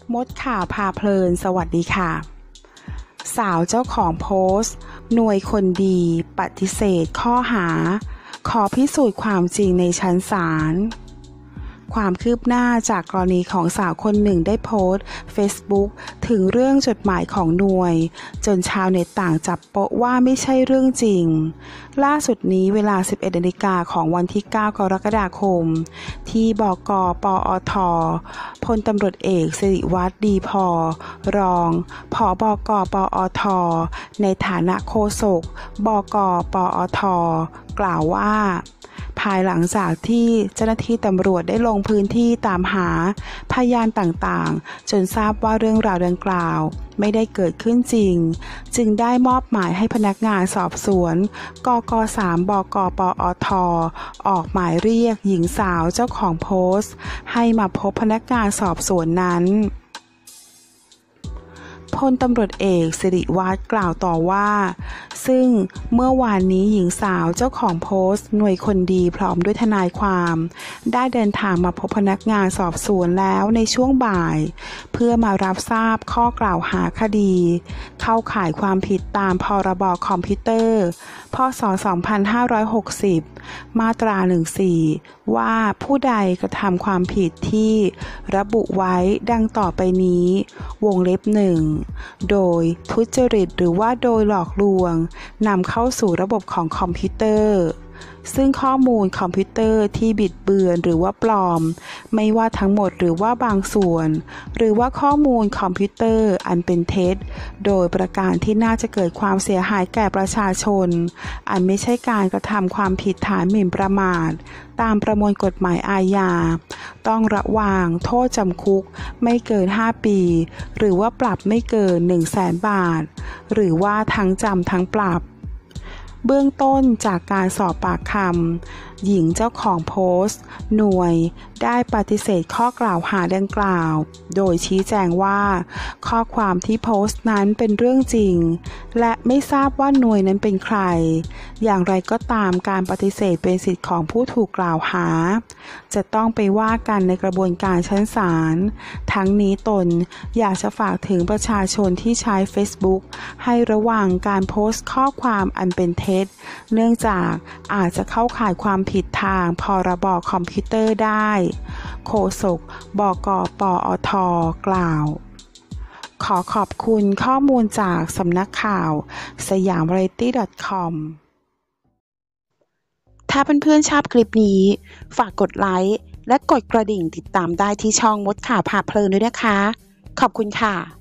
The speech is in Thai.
มดข่าวพาเพลินสวัสดีค่ะสาวเจ้าของโพสต์หน่วยคนดีปฏิเสธข้อหาขอพิสูจน์ความจริงในชั้นศาลความคืบหน้าจากกรณีของสาวคนหนึ่งได้โพสต์ Facebook ถึงเรื่องจดหมายของหน่วยจนชาวเน็ตต่างจับโป๊ะว่าไม่ใช่เรื่องจริงล่าสุดนี้เวลา 11 นาฬิกาของวันที่ 9 กรกฎาคมที่บก.ปอท.พลตำรวจเอกสิริวัฒน์ดีพอรองผบก.ปอท.ในฐานะโฆษกบก.ปอท.กล่าวว่าภายหลังจากที่เจ้าหน้าที่ตำรวจได้ลงพื้นที่ตามหาพยานต่างๆจนทราบว่าเรื่องราวดังกล่าวไม่ได้เกิดขึ้นจริงจึงได้มอบหมายให้พนักงานสอบสวนกก3 บก.ปอท.ออกหมายเรียกหญิงสาวเจ้าของโพสต์ให้มาพบพนักงานสอบสวนนั้นพลตำรวจเอกสิริวัฒน์กล่าวต่อว่าซึ่งเมื่อวานนี้หญิงสาวเจ้าของโพสต์หน่วยคนดีพร้อมด้วยทนายความได้เดินทางมาพบพนักงานสอบสวนแล้วในช่วงบ่ายเพื่อมารับทราบข้อกล่าวหาคดีเข้าข่ายความผิดตามพรบคอมพิวเตอร์พ.ศ. 2560มาตรา 14ว่าผู้ใดกระทำความผิดที่ระบุไว้ดังต่อไปนี้วงเล็บ 1โดยทุจริตหรือว่าโดยหลอกลวงนำเข้าสู่ระบบของคอมพิวเตอร์ซึ่งข้อมูลคอมพิวเตอร์ที่บิดเบือนหรือว่าปลอมไม่ว่าทั้งหมดหรือว่าบางส่วนหรือว่าข้อมูลคอมพิวเตอร์อันเป็นเท็จโดยประการที่น่าจะเกิดความเสียหายแก่ประชาชนอันไม่ใช่การกระทำความผิดฐานหมิ่นประมาทตามประมวลกฎหมายอาญาต้องระวางโทษจำคุกไม่เกิน5ปีหรือว่าปรับไม่เกิน 100,000 บาทหรือว่าทั้งจำทั้งปรับเบื้องต้นจากการสอบปากคำหญิงเจ้าของโพสต์หน่วยได้ปฏิเสธข้อกล่าวหาดังกล่าวโดยชี้แจงว่าข้อความที่โพสต์นั้นเป็นเรื่องจริงและไม่ทราบว่าหน่วยนั้นเป็นใครอย่างไรก็ตามการปฏิเสธเป็นสิทธิของผู้ถูกกล่าวหาจะต้องไปว่ากันในกระบวนการชั้นศาลทั้งนี้ตนอยากจะฝากถึงประชาชนที่ใช้ Facebook ให้ระวังการโพสต์ข้อความอันเป็นเท็จเนื่องจากอาจจะเข้าข่ายความผิดทางพรบคอมพิวเตอร์ได้โฆษกบก.ปอท.กล่าวขอขอบคุณข้อมูลจากสำนักข่าวสยามวาไรตี้ .com ถ้าเพื่อนๆชอบคลิปนี้ฝากกดไลค์และกดกระดิ่งติดตามได้ที่ช่องมดข่าวพาเพลินด้วยนะคะขอบคุณค่ะ